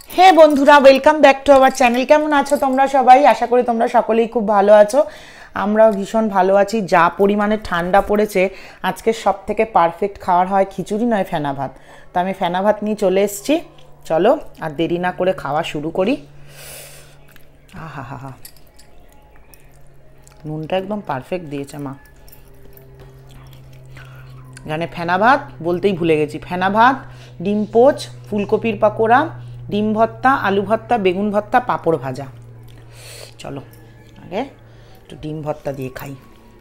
হে বন্ধুরা, welcome back to our channel. কেমন আছো তোমরা সবাই? আশা করি তোমরা সকলেই খুব ভালো আছো। আমরাও ভীষণ ভালো আছি। যা পরিমাণে ঠান্ডা পড়েছে, আজকে সব থেকে পারফেক্ট খাওয়ার হয় খিচুড়ি নয় ফেনা ভাত। তো আমি ফেনা ভাত নিয়ে চলে এসেছি। চলো আর দেরি না করে খাওয়া শুরু করি। আহা হা হা, নুনটা একদম পারফেক্ট দিয়েছে মা। এখানে ফেনা ভাত বলতেই ভুলে গেছি, ফেনা ভাত, ডিম পোচ, ফুলকপির পাকোড়া, ডিম ভর্তা, আলু ভর্তা, বেগুন ভর্তা, পাঁপড় ভাজা। চলো আগে একটু ডিম ভর্তা দিয়ে খাই।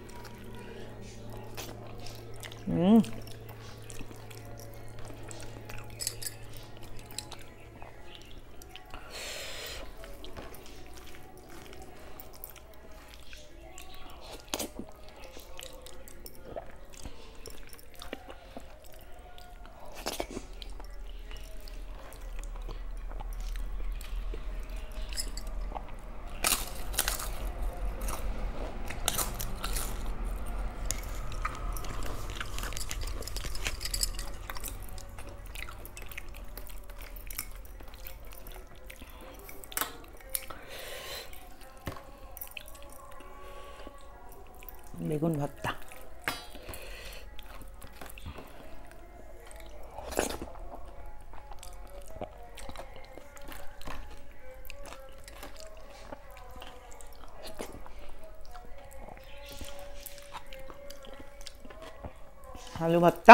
বেগুন ভর্তা, আলু ভর্তা,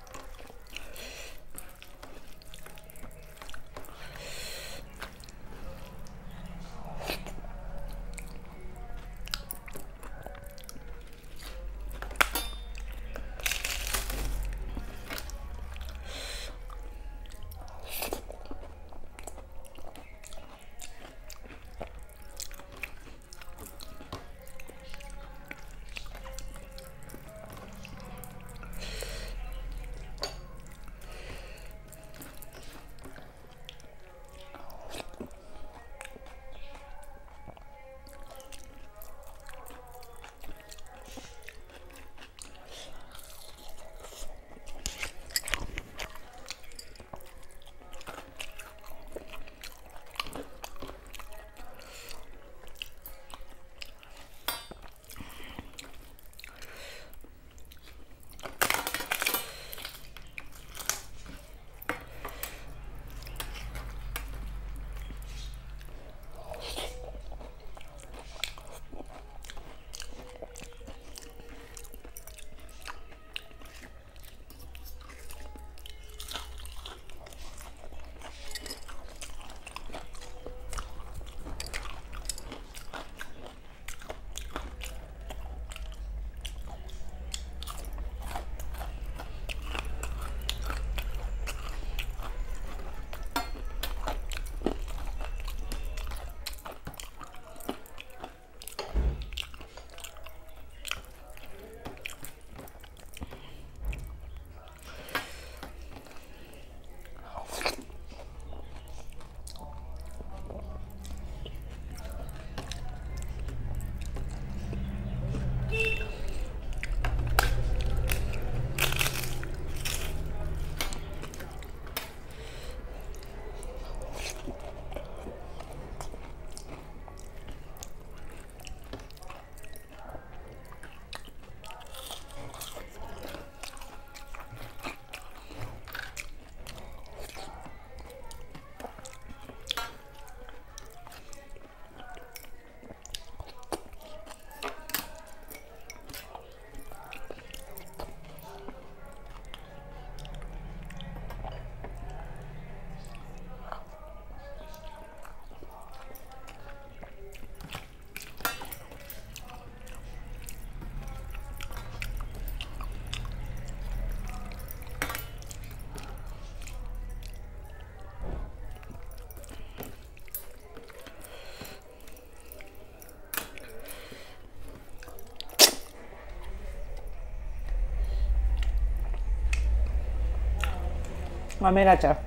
আমের আচার।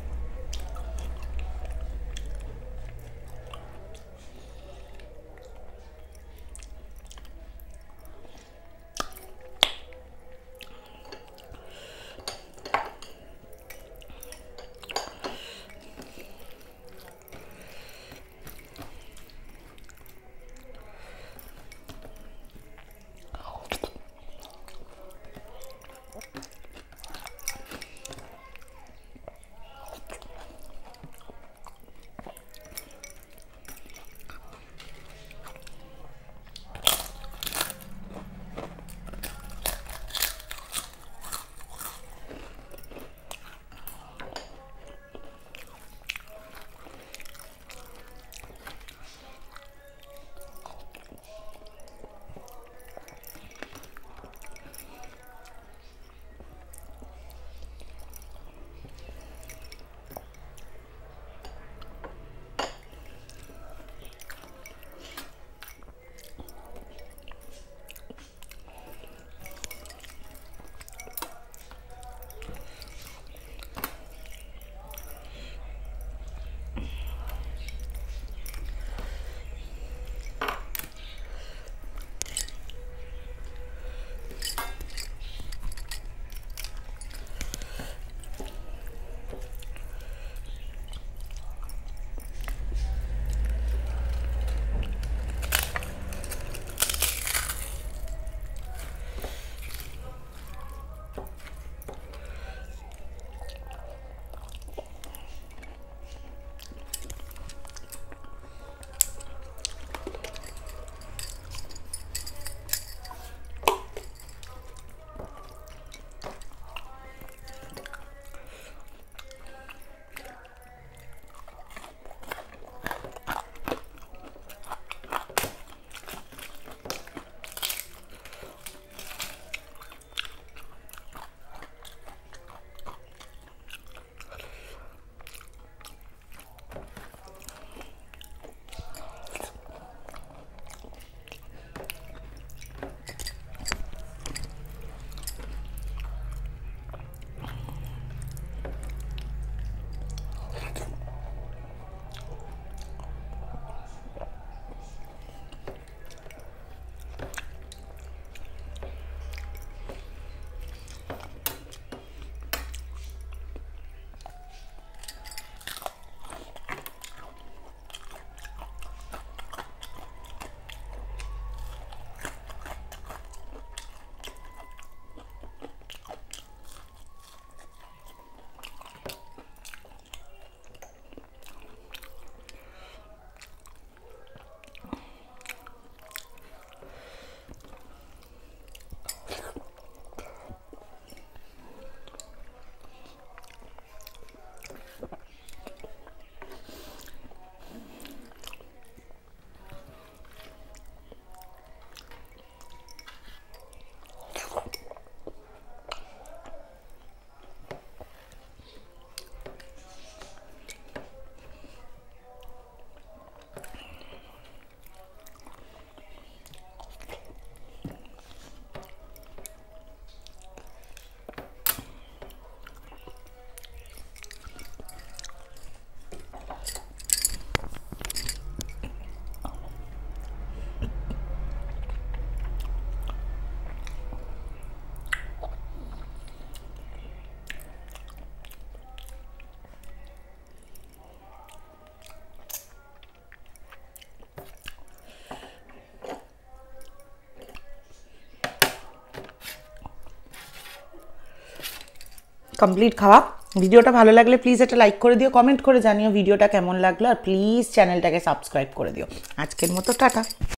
কমপ্লিট খাওয়া। ভিডিওটা ভালো লাগলে প্লিজ একটা লাইক করে দিও, কমেন্ট করে জানিও ভিডিওটা কেমন লাগলো, আর প্লিজ চ্যানেলটাকে সাবস্ক্রাইব করে দিও। আজকের মতো টাটা।